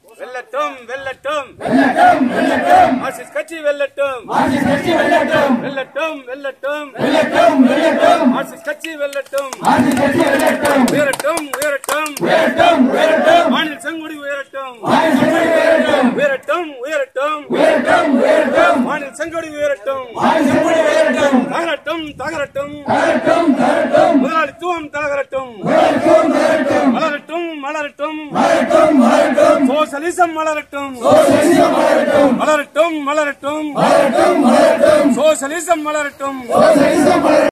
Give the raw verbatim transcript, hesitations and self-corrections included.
வெல்லட்டும் வெல்லட்டும் வெல்லட்டும் வெல்லட்டும் மார்க்சிஸ்ட் கட்சி வெல்லட்டும் மார்க்சிஸ்ட் கட்சி வெல்லட்டும் வெல்லட்டும் வெல்லட்டும் வெல்லட்டும் வெல்லட்டும் மார்க்சிஸ்ட் கட்சி வெல்லட்டும் மார்க்சிஸ்ட் கட்சி வெல்லட்டும் உயரட்டும் உயரட்டும் உயரட்டும் உயரட்டும் மாநில செங்கொடி உயரட்டும் மாநில செங்கொடி உயரட்டும் உயரட்டும் உயரட்டும் உயரட்டும் உயரட்டும் மாநில செங்கொடி உயரட்டும் மாநில செங்கொடி உயரட்டும் தகரட்டும் தகரட்டும் தகரட்டும் தகரட்டும் முதலாளித்துவம் தகரட்டும் முதலாளித்துவம் தகரட்டும் மலரட்டும் மலரட்டும் மலரட்டும் மலரட்டும் சோசலிசம் மலரட்டும் சோசலிசம் மலரட்டும் மலரட்டும் மலரட்டும் மலரட்டும் மலரட்டும் சோசலிசம் மலரட்டும் சோசலிசம் மலரட்டும்